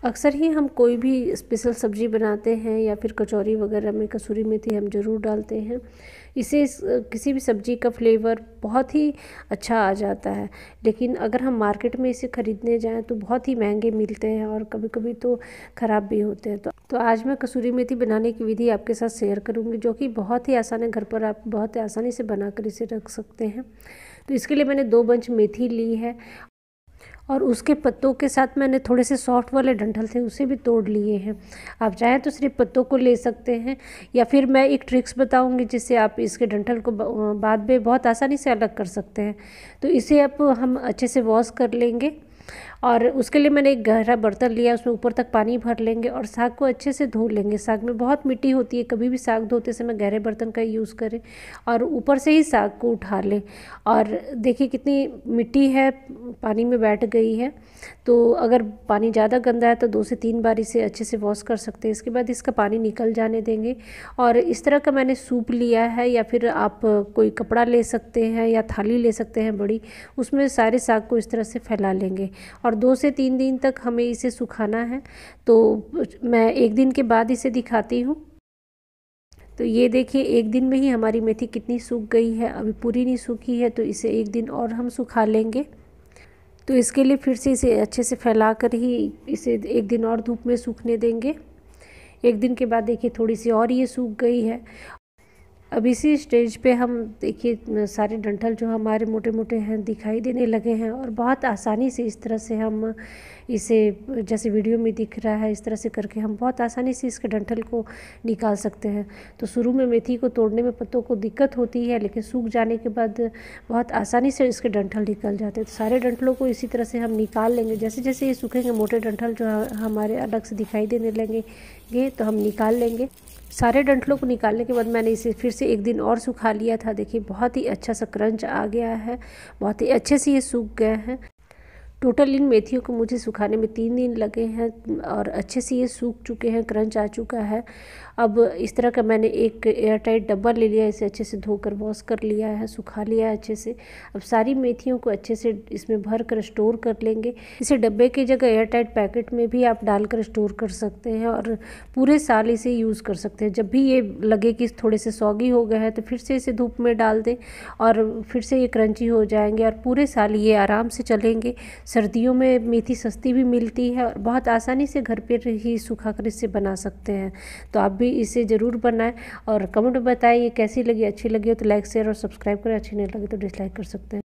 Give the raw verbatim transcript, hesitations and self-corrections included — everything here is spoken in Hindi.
अक्सर ही हम कोई भी स्पेशल सब्ज़ी बनाते हैं या फिर कचौरी वगैरह में कसूरी मेथी हम ज़रूर डालते हैं। इससे किसी भी सब्ज़ी का फ्लेवर बहुत ही अच्छा आ जाता है। लेकिन अगर हम मार्केट में इसे ख़रीदने जाएँ तो बहुत ही महंगे मिलते हैं और कभी-कभी तो ख़राब भी होते हैं। तो तो आज मैं कसूरी मेथी बनाने की विधि आपके साथ शेयर करूँगी, जो कि बहुत ही आसान है। घर पर आप बहुत ही आसानी से बनाकर इसे रख सकते हैं। तो इसके लिए मैंने दो बंच मेथी ली है और उसके पत्तों के साथ मैंने थोड़े से सॉफ्ट वाले डंठल थे उसे भी तोड़ लिए हैं। आप चाहें तो सिर्फ पत्तों को ले सकते हैं, या फिर मैं एक ट्रिक्स बताऊंगी जिससे आप इसके डंठल को बाद में बहुत आसानी से अलग कर सकते हैं। तो इसे अब हम अच्छे से वॉश कर लेंगे और उसके लिए मैंने एक गहरा बर्तन लिया, उसमें ऊपर तक पानी भर लेंगे और साग को अच्छे से धो लेंगे। साग में बहुत मिट्टी होती है, कभी भी साग धोते समय गहरे बर्तन का यूज़ करें और ऊपर से ही साग को उठा लें। और देखिए कितनी मिट्टी है, पानी में बैठ गई है। तो अगर पानी ज़्यादा गंदा है तो दो से तीन बार इसे अच्छे से वॉश कर सकते हैं। इसके बाद इसका पानी निकल जाने देंगे और इस तरह का मैंने सूप लिया है, या फिर आप कोई कपड़ा ले सकते हैं या थाली ले सकते हैं बड़ी, उसमें सारे साग को इस तरह से फैला लेंगे और दो से तीन दिन तक हमें इसे सुखाना है। तो मैं एक दिन के बाद इसे दिखाती हूँ। तो ये देखिए एक दिन में ही हमारी मेथी कितनी सूख गई है, अभी पूरी नहीं सूखी है, तो इसे एक दिन और हम सुखा लेंगे। तो इसके लिए फिर से इसे अच्छे से फैला कर ही इसे एक दिन और धूप में सूखने देंगे। एक दिन के बाद देखिए थोड़ी सी और ये सूख गई है। अब इसी स्टेज पे हम देखिए सारे डंठल जो हमारे मोटे मोटे हैं दिखाई देने लगे हैं और बहुत आसानी से इस तरह से हम इसे, जैसे वीडियो में दिख रहा है, इस तरह से करके हम बहुत आसानी से इसके डंठल को निकाल सकते हैं। तो शुरू में मेथी को तोड़ने में पत्तों को दिक्कत होती है, लेकिन सूख जाने के बाद बहुत आसानी से इसके डंठल निकल जाते हैं। तो सारे डंठलों को इसी तरह से हम निकाल लेंगे। जैसे जैसे ये सूखेंगे मोटे डंठल जो हमारे अलग से दिखाई देने लगेंगे तो हम निकाल लेंगे। सारे डंठलों को निकालने के बाद मैंने इसे फिर से एक दिन और सुखा लिया था। देखिए बहुत ही अच्छा सा क्रंच आ गया है, बहुत ही अच्छे से ये सूख गए हैं। टोटल इन मेथियों को मुझे सुखाने में तीन दिन लगे हैं और अच्छे से ये सूख चुके हैं, क्रंच आ चुका है। अब इस तरह का मैंने एक एयर टाइट डब्बा ले लिया, इसे अच्छे से धोकर वॉश कर लिया है, सुखा लिया है अच्छे से। अब सारी मेथियों को अच्छे से इसमें भर कर स्टोर कर लेंगे। इसे डब्बे की जगह एयर टाइट पैकेट में भी आप डालकर स्टोर कर सकते हैं और पूरे साल इसे यूज़ कर सकते हैं। जब भी ये लगे कि थोड़े से सौगी हो गए हैं तो फिर से इसे धूप में डाल दें और फिर से ये क्रंची हो जाएंगे और पूरे साल ये आराम से चलेंगे। सर्दियों में मेथी सस्ती भी मिलती है और बहुत आसानी से घर पर ही सुखा कर इसे बना सकते हैं। तो आप भी इसे ज़रूर बनाएं और कमेंट में बताइए कैसी लगी। अच्छी लगी हो तो लाइक शेयर और सब्सक्राइब करें, अच्छी नहीं लगी तो डिसलाइक कर सकते हैं।